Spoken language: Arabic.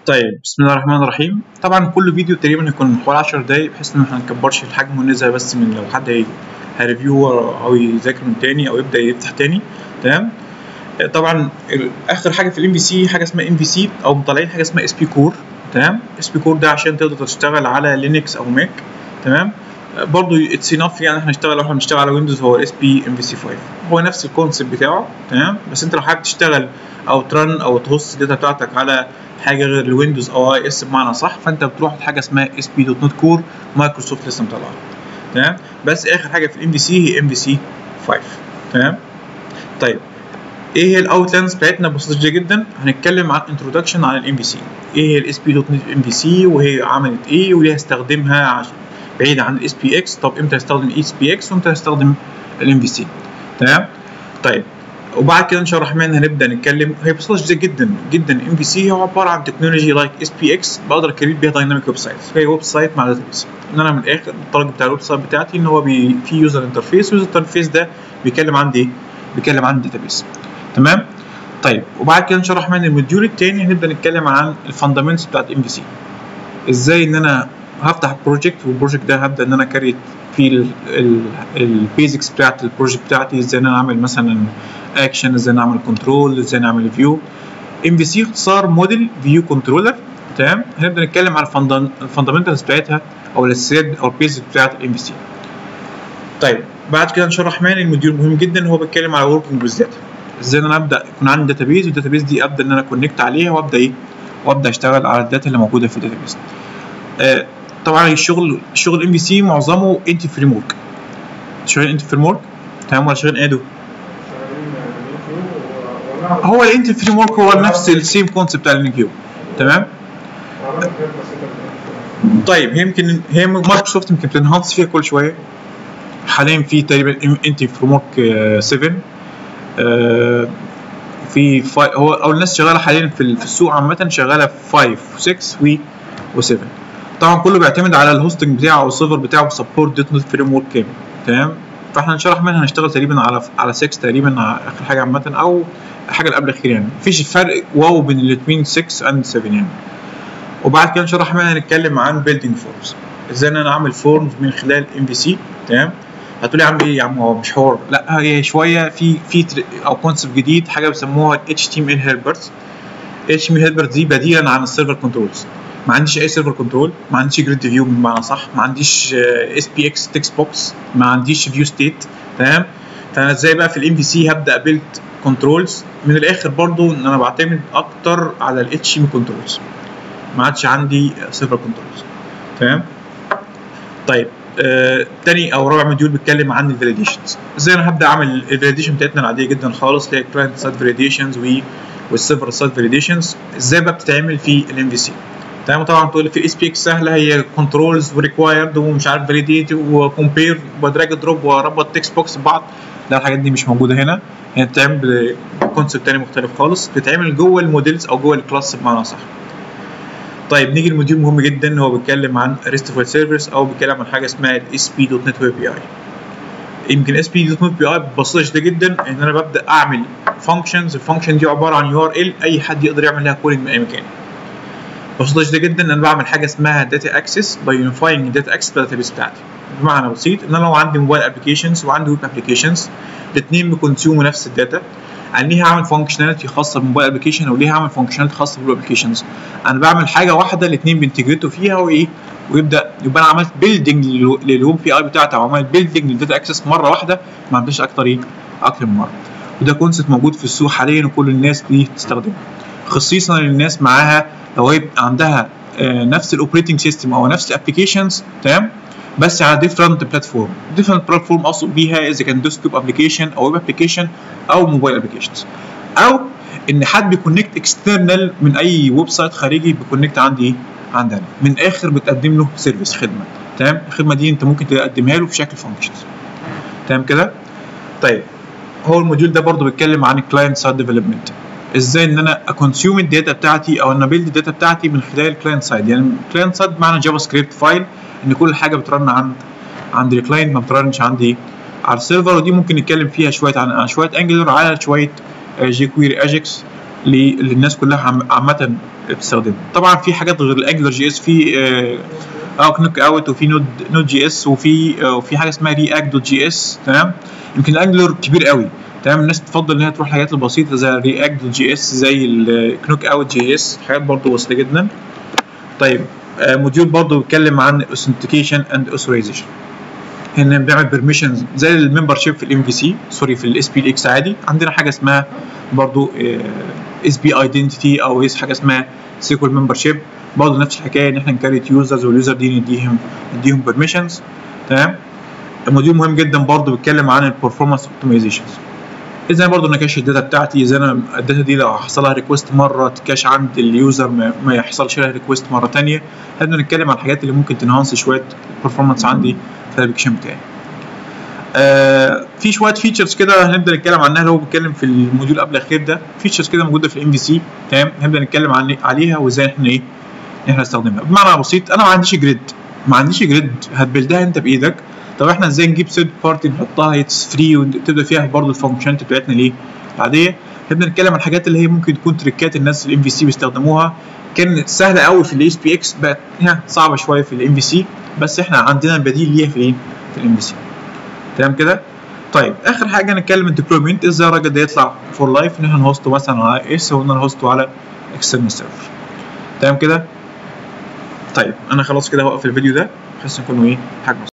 طيب بسم الله الرحمن الرحيم. طبعا كل فيديو تقريبا يكون حوالي 10 دقايق بحيث ان احنا ما نكبرش الحجم ونزهق بس من لو حد هيريفيو او يذاكر من تاني او يبدا يفتح تاني. تمام. طبعا اخر حاجه في الام في سي حاجه اسمها ام في سي او مطلعين حاجه اسمها اس بي كور. تمام. اس بي كور ده عشان تقدر تشتغل على لينكس او ماك. تمام. برضه اتس انف يعني احنا نشتغل لو احنا بنشتغل على ويندوز هو الاس بي ام في سي 5 هو نفس الكونسيبت بتاعه. تمام. بس انت لو حابب تشتغل او ترن او تهوست الداتا بتاعتك على حاجه غير الويندوز او اي اس بمعنى صح فانت بتروح لحاجه اسمها اس بي دوت نت كور مايكروسوفت لسه مطلعها. تمام. بس اخر حاجه في الام في سي هي ام في سي 5. تمام. طيب ايه هي الاوتلاينز بتاعتنا ببساطه جدا؟ هنتكلم عن انتروداكشن عن الام في سي، ايه هي الاس بي دوت نت ام في سي وهي عملت ايه وليه هستخدمها عشان بعيد عن الاس بي اكس. طب امتى هستخدم الاس بي اكس وامتى هستخدم الام في سي. تمام. طيب وبعد كده ان شاء الله الرحمن هنبدا نتكلم. هي ببساطه جدا جدا ام في سي هو عباره عن تكنولوجي لايك اس بي اكس بقدر اكريت بيها دايناميك ويب سايت. هي ويب سايت مع داتابيس. ان انا من الاخر التارجت بتاع الويب سايت بتاعتي ان هو في يوزر انترفيس، واليوزر انترفيس ده بيتكلم عن ايه؟ بيتكلم عن داتابيس. تمام. طيب وبعد كده ان شاء الله الرحمن الموديول الثاني هنبدا نتكلم عن الفاندامنتس بتاعت ام في سي. ازاي ان انا هفتح بروجكت والبروجكت ده هبدا ان انا كريت فيه البيزكس بتاعت البروجكت بتاعتي. ازاي ان انا اعمل مثلا اكشن، ازاي نعمل كنترول، ازاي نعمل فيو. ام في سي اختصار موديل فيو كنترولر. تمام. هنبدا نتكلم على الفاندامنتالز بتاعتها او الاساسيات او البيزك بتاعت الام في سي. طيب بعد كده ان شاء الله الرحمن الموديول مهم جدا هو بيتكلم على وركينج ويز داتا. ازاي ان انا ابدا يكون عندي داتابيز والداتابيز دي ابدا ان انا كونكت عليها وابدا اشتغل على الداتا اللي موجوده في الداتابيز. طبعا الشغل ام في سي معظمه انت فريم ورك. شغالين انت فريم ورك. تمام. ولا شغالين ادو؟ هو الانت فريم ورك هو نفس السيم كونسيبت بتاع الانكيو. تمام. طيب هي مايكروسوفت يمكن بتنهانس فيها كل شويه. حاليا في تقريبا انت فريم ورك 7 في هو او الناس شغاله حاليا في السوق عامه شغاله في 5 و6 و7. طبعا كله بيعتمد على الهوستنج بتاعه او السيرفر بتاعه سبورت دوت نت فريم ورك كامل. تمام. فاحنا ان شاء الله الرحمن هنشتغل تقريبا على 6 تقريبا اخر حاجه عامه او الحاجه اللي قبل الاخير يعني. مفيش فرق واو بين الاثنين 6 اند 7 يعني. وبعد كده ان شاء الله الرحمن هنتكلم عن بيلدينج فورمز. ازاي ان انا اعمل فورمز من خلال ام في سي. تمام. هتقول لي يا عم ايه يا عم هو مش حوار. لا هي شويه في او كونسبت جديد حاجه بيسموها اتش تي ام ال هيلبرز. اتش تي ام ال هيلبرز دي بديلا عن السيرفر كنترولز. ما عنديش اي سيرفر كنترول، ما عنديش جريد فيو بمعنى صح، ما عنديش اس بي اكس تكست بوكس، ما عنديش فيو ستيت. تمام. فانا ازاي بقى في الام في سي هبدا بيلد كنترولز من الاخر برضو ان انا بعتمد اكتر على الاتش ام كنترولز. ما عادش عندي سيرفر كنترولز. تمام. طيب تاني او رابع موديول بيتكلم عن الفاليديشنز. ازاي انا هبدا اعمل الفاليديشن بتاعتنا العاديه جدا خالص اللي هي كلاينت سايد فاليديشنز والسيرفر سايد فاليديشنز. ازاي بقى بتتعمل في الام في سي. تمام. طبعا تقول لي في الاس بي اكس سهله هي كنترولز وريكوايرد ومش عارف فاليديت وكومبير ودراج دروب واربط تكست بوكس ببعض. لا الحاجات دي مش موجوده هنا. هي بتتعمل بكونسيبت تاني مختلف خالص بتتعمل جوه الموديلز او جوه الكلاس بمعنى صح. طيب نيجي لموديول مهم جدا هو بيتكلم عن ريستفول سيرفيس او بيتكلم عن حاجه اسمها الاس بي دوت نت ويب بي اي. يمكن اس بي دوت نت بي اي ببساطه شديده جدا ان انا ببدا اعمل فانكشنز. الفانكشن دي عباره عن يو ار ال اي حد يقدر يعمل لها كولينج من اي مكان. ببساطه شديده جدا ان انا بعمل حاجه اسمها داتا اكسس باي يونيفاينج داتا اكسس داتابيس بتاعتي. بمعنى بسيط ان انا لو عندي موبايل ابلكيشنز وعندي ويب ابلكيشنز الاثنين بيكونسيوموا نفس الداتا. انا ليه هعمل فانكشناليتي خاصه بالموبايل ابلكيشن وليه هعمل فانكشناليتي خاصه بالويب ابلكيشنز؟ انا بعمل حاجه واحده الاثنين بينتجريتوا فيها ويبقى انا عملت بيلدنج للويب بي اي بتاعتي او عملت بيلدنج للداتا اكسس مره واحده ما عنديش اكتر من مره. وده كونسيبت موجود في السوق حاليا وكل الناس بتستخدمه خصيصا للناس معاها لو هي عندها نفس الاوبريتنج سيستم او نفس الابلكيشنز. تمام. بس على ديفرنت بلاتفورم. ديفرنت بلاتفورم اقصد بيها اذا كان ديسكتوب ابلكيشن او ويب ابلكيشن او موبايل ابلكيشنز او ان حد بيكونكت اكسترنال من اي ويب سايت خارجي بيكونكت عندي عندنا من الاخر بتقدم له سيرفيس خدمه. تمام. الخدمه دي انت ممكن تقدمها له في شكل فانكشنز. تمام كده. طيب هو الموديول ده برضو بيتكلم عن الكلاينت سايد ديفلوبمنت. ازاي ان انا اكونسيوم الداتا بتاعتي او ان ابيلد الداتا بتاعتي من خلال الكلاينت سايد. يعني الكلاينت سايد بمعنى جافا سكريبت فايل ان كل حاجه بترن عند الكلاينت ما بترنش عندي على السيرفر. ودي ممكن نتكلم فيها شويه عن شويه انجلر على شويه جي كويري اجكس للناس كلها عامه بتستخدمه. طبعا في حاجات غير الانجلر جي اس، في كنوك اوت، وفي نود جي اس، وفي حاجه اسمها رياكت دوت جي اس. تمام. يمكن الانجلر كبير قوي، تمام، الناس تفضل ان هي تروح الحاجات البسيطه زي رياكت دوت جي اس، زي الكنوك اوت جي اس، حاجات برضو بسيطه جدا. طيب موديول برضو بيتكلم عن الاوثنتيكيشن اند اوثرايزيشن، هنا بنعمل بيرميشنز زي الممبر شيب في الام في سي، سوري في الاس بي ال اكس عادي. عندنا حاجه اسمها برضو اس بي ايدنتيتي، او حاجه اسمها سيكول ممبر شيب، برضو نفس الحكايه ان احنا نكريت يوزرز، واليوزر دي نديهم بيرميشنز. تمام. الموديول مهم جدا برضو بيتكلم عن البرفورمانس اوبتمايزيشنز، ازاي برضو انا كاش الداتا بتاعتي، ازاي انا الداتا دي لو حصل لها ريكوست مره تكاش عند اليوزر ما يحصلش لها ريكوست مره ثانيه. هنبدا نتكلم عن الحاجات اللي ممكن تنهانس شويه البرفورمانس عندي في الابلكيشن بتاعي. في شويه فيتشرز كده هنبدا نتكلم عنها، اللي هو بيتكلم في الموديول قبل الاخير ده، فيتشرز كده موجوده في الام في سي. تمام. هنبدا نتكلم عليها وازاي احنا نستخدمها. بمعنى بسيط، انا ما عنديش جريد هتبلدها انت بايدك. طب احنا ازاي نجيب ثيرد بارتي نحطها اتس فري وتبدا فيها برضه الفانكشناليتي بتاعتنا العاديه. نبدا نتكلم عن الحاجات اللي هي ممكن تكون تريكات الناس الام في سي بيستخدموها، كانت سهله قوي في الاس بي اكس، بقت صعبه شويه في الام في سي، بس احنا عندنا البديل ليها في الام في سي. تمام كده. طيب اخر حاجه نتكلم الديبلويمنت، ازاي الراجل ده يطلع فور لايف، ان احنا نهوسته مثلا على اس وان نهوسته على اكسترنال سيرفر. تمام كده. طيب انا خلاص كده هوقف الفيديو ده بحيث نكون حاجه